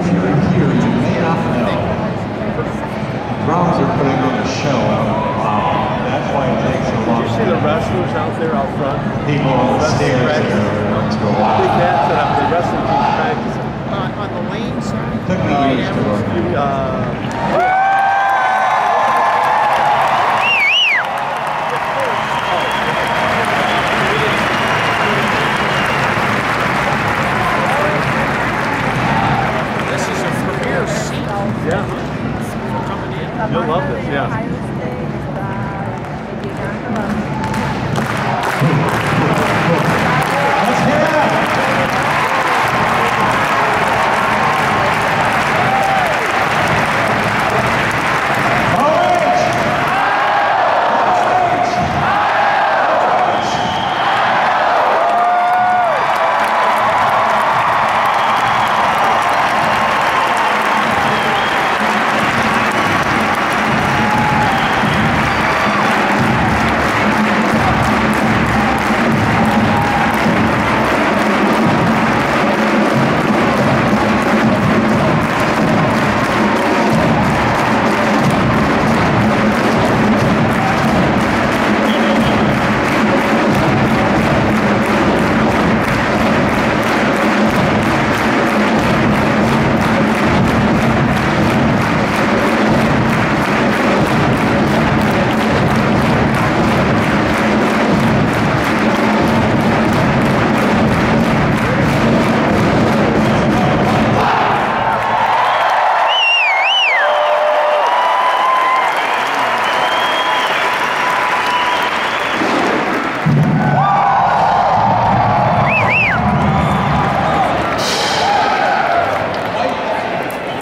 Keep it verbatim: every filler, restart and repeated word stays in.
if you're here, you may not know. Drums are putting on a show. Wow. That's why it takes so long. Did you see the wrestlers out there out front? People on the stairs there are to go I think wow. that's uh, the wrestling team practicing. Uh, on the lane side? Took me years to learn. Uh,